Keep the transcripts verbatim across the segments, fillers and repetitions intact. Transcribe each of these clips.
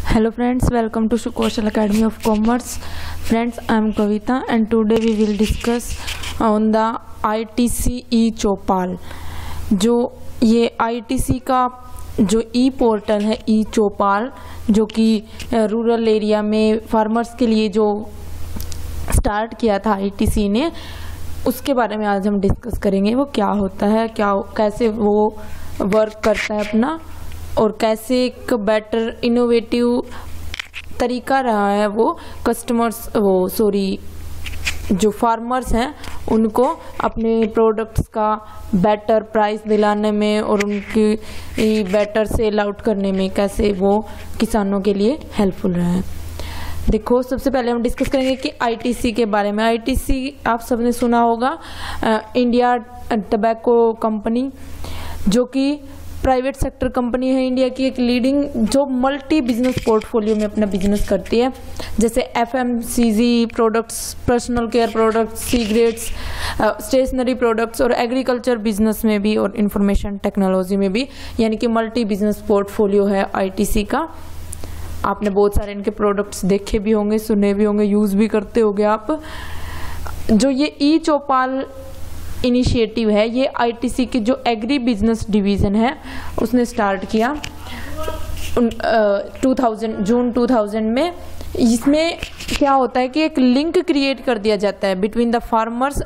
Hello friends, welcome to Kaushal Academy of Commerce. Friends, I am Kavita and today we will discuss on the I T C e-Chopal. जो ये I T C का जो ई portal है e-Chopal, जो कि rural area में farmers के लिए जो स्टार्ट किया था I T C ने, उसके बारे में आज हम डिस्कस करेंगे। वो क्या होता है, क्या कैसे वो वर्क करता है अपना, और कैसे एक बेटर इनोवेटिव तरीका रहा है वो कस्टमर्स वो सॉरी जो फार्मर्स हैं उनको अपने प्रोडक्ट्स का बेटर प्राइस दिलाने में और उनकी बेटर सेल आउट करने में कैसे वो किसानों के लिए हेल्पफुल रहा है। देखो, सबसे पहले हम डिस्कस करेंगे कि I T C के बारे में। I T C आप सबने सुना होगा, इंडिया टबैको कंपनी, जो कि प्राइवेट सेक्टर कंपनी है इंडिया की, एक लीडिंग जो मल्टी बिजनेस पोर्टफोलियो में अपना बिजनेस करती है, जैसे F M C G products, personal care products, cigarettes, stationery products और एग्रीकल्चर बिजनेस में भी और इंफॉर्मेशन टेक्नोलॉजी में भी, यानी कि मल्टी बिजनेस पोर्टफोलियो है I T C का। आपने बहुत सारे इनके प्रोडक्ट्स देखे भी होंगे, सुने भी होंगे, यूज भी करते होंगे आप। जो ये e-Chopal इनिशिएटिव है, ये I T C की जो एग्री बिजनेस डिवीजन है उसने स्टार्ट किया two thousand June two thousand में। इसमें क्या होता है कि एक लिंक क्रिएट कर दिया जाता है between the farmers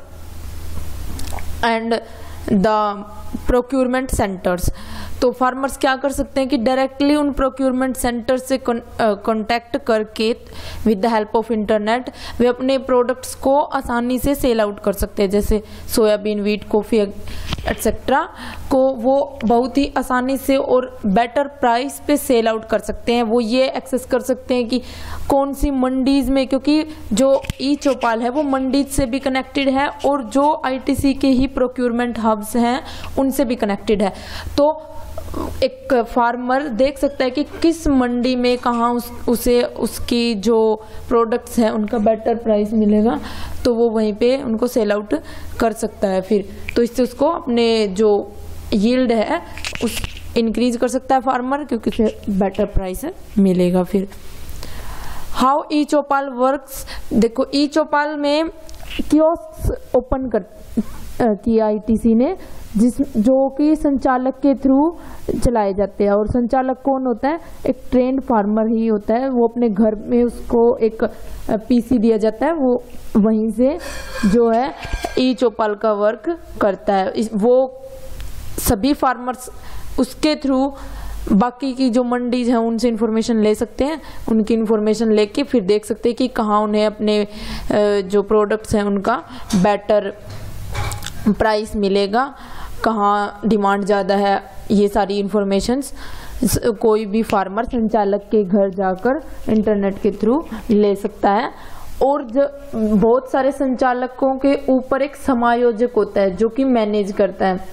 and the procurement centres. तो फार्मर्स क्या कर सकते हैं कि डायरेक्टली उन प्रोक्यूरमेंट सेंटर से कांटेक्ट करके with the help of internet वे अपने प्रोडक्ट्स को आसानी से सेल आउट कर सकते हैं, जैसे सोयाबीन, व्हीट, कॉफ़ी एटसेट्रा को वो बहुत ही आसानी से और बेटर प्राइस पे सेल आउट कर सकते हैं। वो ये एक्सेस कर सकते हैं कि कौन सी मंडीज में, क्योंकि जो e-Chopal है वो मंडीज से भी कनेक्टेड है और जो I T C के ही प्रोक्यूरमेंट हब्स हैं उनसे भी कनेक्टेड है। तो एक फार्मर देख सकता है कि किस मंडी में कहाँ उस, उसे उसकी जो प्रोडक्ट्स हैं उनका बेटर प्राइस मिलेगा, तो वो वहीं पे उनको सेल आउट कर सकता है। फिर तो इससे उसको अपने जो यील्ड है उस इंक्रीज कर सकता है फार्मर, क्योंकि उसे बेटर प्राइस मिलेगा। फिर हाउ e-Chopal वर्क्स, देखो e-Chopal में कियोस्क ओपन कर किया I T C ने, जिस जो कि संचालक के थ्रू चलाए जाते हैं। और संचालक कौन होता है? एक ट्रेंड फार्मर ही होता है। वो अपने घर में उसको एक पीसी दिया जाता है, वो वहीं से जो है e-Chopal का वर्क करता है। वो सभी फार्मर्स उसके थ्रू बाकी की जो मंडीज हैं उनसे इंफॉर्मेशन ले सकते हैं। उनकी इंफॉर्मेशन लेके फिर देख सकते हैं कि कहाँ उन्हें अपने जो प्रोडक्ट्स हैं उनका बेटर प्राइस मिलेगा, कहाँ डिमांड ज़्यादा है। ये सारी इंफॉर्मेशंस कोई भी फार्मर संचालक के घर जाकर इंटरनेट के थ्रू ले सकता है। और जो बहुत सारे संचालकों के ऊपर एक समायोजक होता है जो कि मैनेज करता है,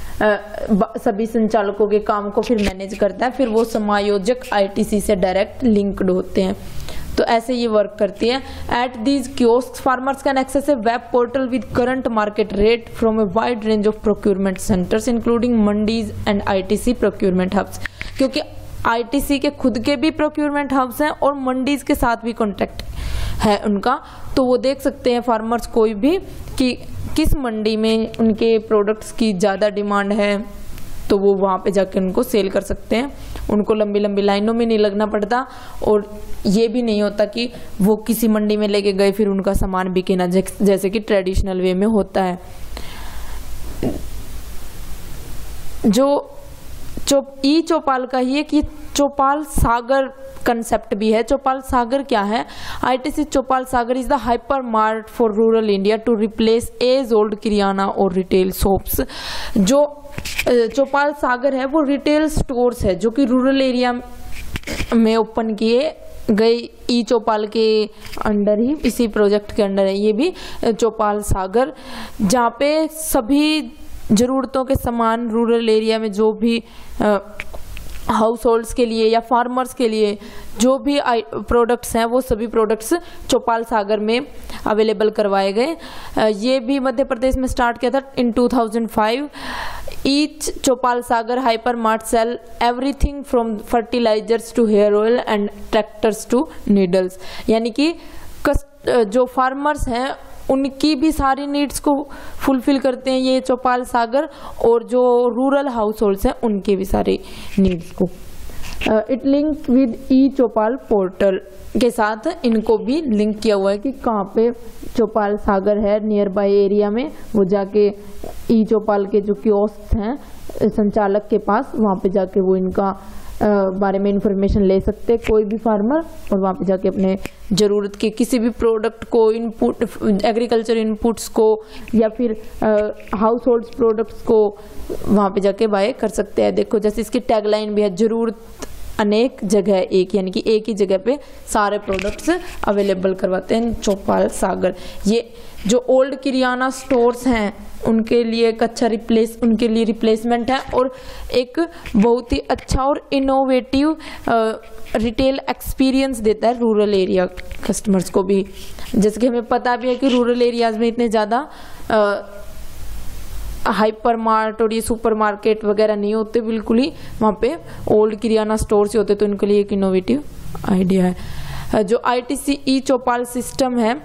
सभी संचालकों के काम को फिर मैनेज करता है। फिर वो समायोजक I T C से डायरेक्ट लिंक्ड होते हैं। तो ऐसे ये वर्क करती है। At these kiosk farmers can access a web portal with current market rate from a wide range of procurement centres including mandis and I T C procurement hubs, क्योंकि I T C के खुद के भी procurement hubs हैं और मंडीज के साथ भी कॉन्टेक्ट है उनका। तो वो देख सकते हैं फार्मर्स कोई भी कि किस मंडी में उनके प्रोडक्ट्स की ज़्यादा डिमांड है, तो वो वहाँ पे जाके उनको सेल कर सकते हैं। उनको लंबी लंबी लाइनों में नहीं लगना पड़ता, और ये भी नहीं होता कि वो किसी मंडी में लेके गए फिर उनका सामान बिके ना, जैसे कि ट्रेडिशनल वे में होता है। जो e-Chopal का ही एक ये Chopal सागर कंसेप्ट भी है। Chopal सागर क्या है? I T C Chopal Sagar is the hyper mart for rural India to replace age old kirana और रिटेल शॉप्स। जो Chopal सागर है वो रिटेल स्टोर्स है जो कि रूरल एरिया में ओपन किए गए e-Chopal के अंडर ही, इसी प्रोजेक्ट के अंडर है ये भी Chopal सागर, जहाँ पे सभी ज़रूरतों के सामान रूरल एरिया में जो भी हाउस होल्ड्स के लिए या फार्मर्स के लिए जो भी प्रोडक्ट्स हैं वो सभी प्रोडक्ट्स चौपाल सागर में अवेलेबल करवाए गए। ये भी मध्य प्रदेश में स्टार्ट किया था in two thousand five. Each Choupal Sagar hyper mart sell everything from fertilisers to hair oil and tractors to needles, यानी कि जो फार्मर्स हैं उनकी भी सारी नीड्स को फुलफिल करते हैं ये चौपाल सागर, और जो रूरल हाउस होल्ड्स हैं उनके भी सारी नीड्स को। It link with e Choupal portal के साथ इनको भी लिंक किया हुआ है कि कहाँ पे चौपाल सागर है नियर बाय एरिया में, वो जाके ई चौपाल के जो कियोस्क हैं संचालक के पास, वहाँ पे जाके वो इनका Uh, बारे में इंफॉर्मेशन ले सकते हैं कोई भी फार्मर, और वहाँ पे जाके अपने ज़रूरत के किसी भी प्रोडक्ट को, इनपुट एग्रीकल्चर इनपुट्स को या फिर हाउस होल्ड्स प्रोडक्ट्स को वहाँ पे जाके बाय कर सकते हैं। देखो जैसे इसकी टैगलाइन भी है, ज़रूरत अनेक जगह एक, यानी कि एक ही जगह पे सारे प्रोडक्ट्स अवेलेबल करवाते हैं चौपाल सागर। ये जो ओल्ड किरियाना स्टोर्स हैं उनके लिए एक अच्छा रिप्लेस उनके लिए रिप्लेसमेंट है, और एक बहुत ही अच्छा और इनोवेटिव रिटेल एक्सपीरियंस देता है रूरल एरिया कस्टमर्स को भी। जैसे कि हमें पता भी है कि रूरल एरियाज में इतने ज़्यादा हाइपर मार्ट और ये सुपर मार्केट वगैरह नहीं होते, बिल्कुल ही वहाँ पे ओल्ड किरियाना स्टोर्स ही होते, तो इनके लिए एक इनोवेटिव आइडिया है। जो आईटीसी ई चौपाल सिस्टम है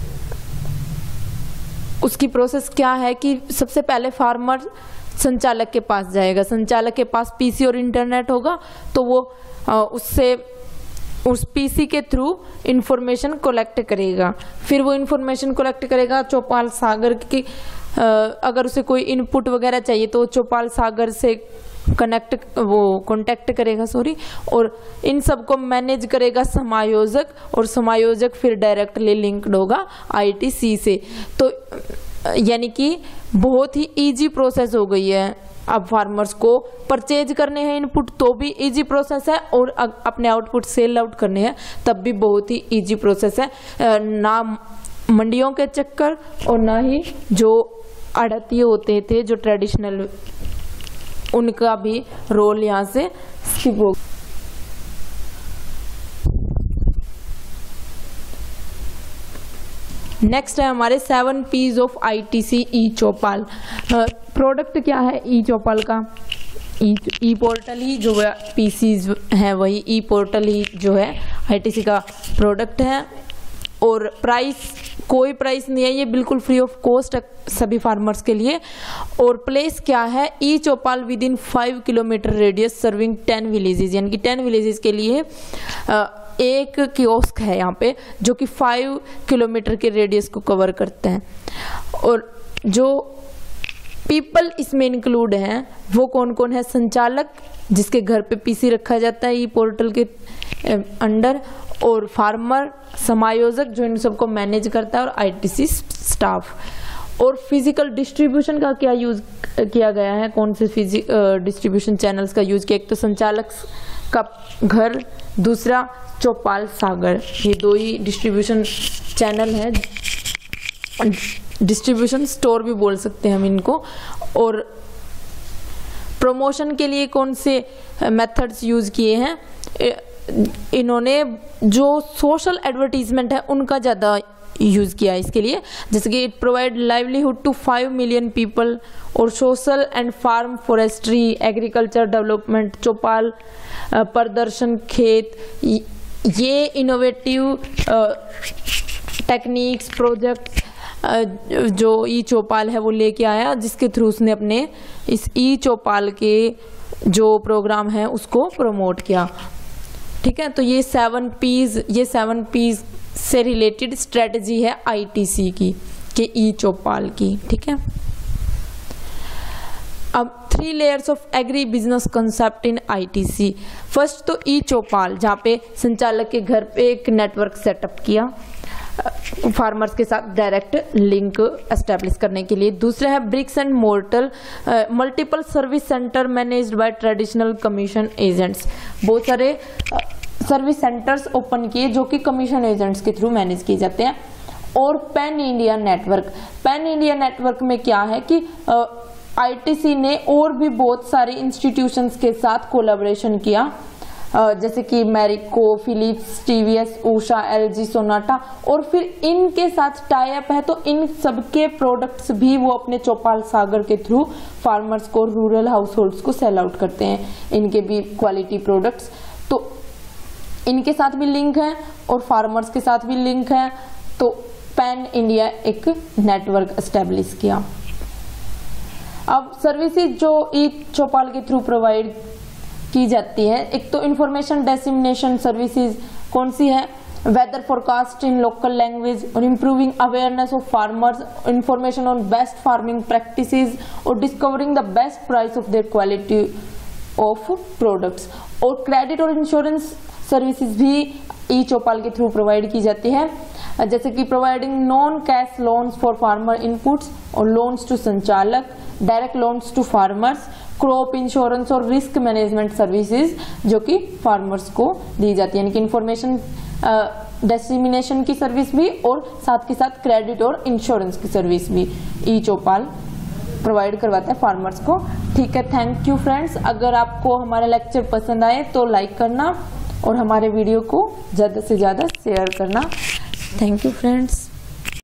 उसकी प्रोसेस क्या है कि सबसे पहले फार्मर संचालक के पास जाएगा, संचालक के पास पीसी और इंटरनेट होगा, तो वो उससे उस पीसी के थ्रू इंफॉर्मेशन कलेक्ट करेगा। फिर वो इंफॉर्मेशन कलेक्ट करेगा चौपाल सागर की, अगर उसे कोई इनपुट वगैरह चाहिए तो चौपाल सागर से कनेक्ट वो कांटेक्ट करेगा सॉरी और इन सब को मैनेज करेगा समायोजक, और समायोजक फिर डायरेक्टली लिंक्ड होगा आईटीसी से। तो यानी कि बहुत ही इजी प्रोसेस हो गई है। अब फार्मर्स को परचेज करने हैं इनपुट तो भी इजी प्रोसेस है, और अपने आउटपुट सेल आउट करने हैं तब भी बहुत ही इजी प्रोसेस है। ना मंडियों के चक्कर और ना ही जो आड़तिये होते थे जो ट्रेडिशनल, उनका भी रोल यहाँ से स्किप हो। नेक्स्ट है हमारे seven Ps of ITC e Choupal. Product क्या है ई चौपाल का? ई ई पोर्टल ही जो है, पीसीज है वही ई पोर्टल ही जो है आईटीसी का प्रोडक्ट है, और प्राइस कोई प्राइस नहीं है, ये बिल्कुल फ्री ऑफ कॉस्ट सभी फार्मर्स के लिए। और प्लेस क्या है? E Choupal with in five kilometre radius serving ten villages, यानी कि टेन विलेजेस के लिए एक कियोस्क है यहाँ पे जो कि फाइव किलोमीटर के रेडियस को कवर करते हैं। और जो पीपल इसमें इंक्लूड हैं वो कौन कौन है? संचालक जिसके घर पे पीसी रखा जाता है ई पोर्टल के अंडर, और फार्मर, समायोजक जो इन सबको मैनेज करता है, और आईटीसी स्टाफ। और फिजिकल डिस्ट्रीब्यूशन का क्या यूज किया गया है? कौन से डिस्ट्रीब्यूशन चैनल्स का यूज किया? एक तो संचालक का घर, दूसरा चौपाल सागर, ये दो ही डिस्ट्रीब्यूशन चैनल है, डिस्ट्रीब्यूशन स्टोर भी बोल सकते हैं हम इनको। और प्रमोशन के लिए कौन से मेथड्स यूज किए हैं? इन्होंने जो सोशल एडवर्टीजमेंट है उनका ज़्यादा यूज किया इसके लिए, जैसे कि it provide livelihood to five million people, और social and farm forestry, agriculture development, Choupal Pradarshan Khet, ये इनोवेटिव टेक्निक्स प्रोजेक्ट जो ई चौपाल है वो लेके आया, जिसके थ्रू उसने अपने इस ई चौपाल के जो प्रोग्राम है उसको प्रमोट किया। ठीक है, तो ये सेवन पीज ये सेवन पीज से रिलेटेड स्ट्रेटजी है आईटीसी की के ई चौपाल की। ठीक है, अब three layers of agri business concept in ITC. First तो ई चौपाल, जहाँ पे संचालक के घर पे एक नेटवर्क सेटअप किया फार्मर्स के साथ डायरेक्ट लिंक एस्टेब्लिश करने के लिए। दूसरा है bricks and mortal, multiple service centre managed by traditional commission agents. बहुत सारे सर्विस सेंटर्स ओपन किए जो कि कमीशन एजेंट्स के थ्रू मैनेज किए जाते हैं। और pan India network, pan India network में क्या है कि आईटीसी ने और भी बहुत सारे इंस्टीट्यूशंस के साथ कोलैबोरेशन किया, जैसे कि Marico, Philips, TVS, Usha, LG, Sonata, और फिर इनके साथ टाई अप है तो इन सबके प्रोडक्ट्स भी वो अपने चौपाल सागर के थ्रू फार्मर्स को, रूरल हाउस होल्ड्स को सेल आउट करते हैं, इनके भी क्वालिटी प्रोडक्ट्स। तो इनके साथ भी लिंक है और फार्मर्स के साथ भी लिंक है, तो पैन इंडिया एक नेटवर्क एस्टेब्लिश किया। अब सर्विसेज जो ई चौपाल के थ्रू प्रोवाइड की जाती है, एक तो इंफॉर्मेशन डिसेमिनेशन सर्विसेज कौन सी है, weather forecast in local language और improving awareness of farmers, information on best farming practices और discovering the best price of their quality of products. और क्रेडिट और इंश्योरेंस सर्विसेज भी ई चौपाल के थ्रू प्रोवाइड की जाती है, जैसे कि providing non cash loans for farmer inputs और लोन्स टू संचालक, direct loans to farmers, crop insurance और रिस्क मैनेजमेंट सर्विसेज जो कि फार्मर्स को दी जाती है, यानी कि इंफॉर्मेशन डिसेमिनेशन की सर्विस भी और साथ के साथ क्रेडिट और इंश्योरेंस की सर्विस भी ई चौपाल प्रोवाइड करवाता है फार्मर्स को। ठीक है, थैंक यू फ्रेंड्स। अगर आपको हमारा लेक्चर पसंद आए तो लाइक करना और हमारे वीडियो को ज़्यादा से ज़्यादा शेयर करना। Thank you friends.